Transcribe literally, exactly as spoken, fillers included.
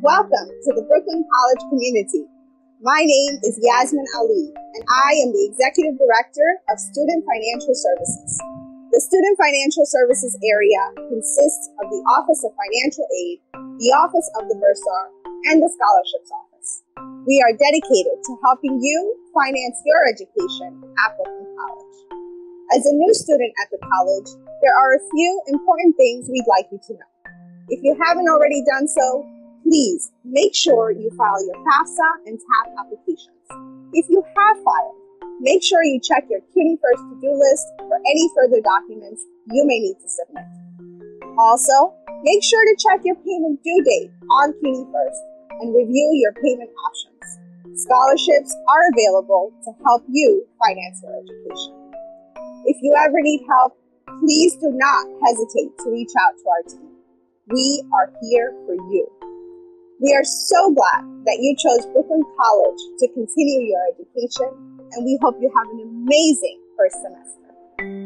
Welcome to the Brooklyn College community. My name is Yasmin Ali, and I am the Executive Director of Student Financial Services. The Student Financial Services area consists of the Office of Financial Aid, the Office of the Bursar, and the Scholarships Office. We are dedicated to helping you finance your education at Brooklyn College. As a new student at the college, there are a few important things we'd like you to know. If you haven't already done so, please make sure you file your FAFSA and TAP applications. If you have filed, make sure you check your CUNY First to-do list for any further documents you may need to submit. Also, make sure to check your payment due date on CUNY First and review your payment options. Scholarships are available to help you finance your education. If you ever need help, please do not hesitate to reach out to our team. We are here for you. We are so glad that you chose Brooklyn College to continue your education, and we hope you have an amazing first semester.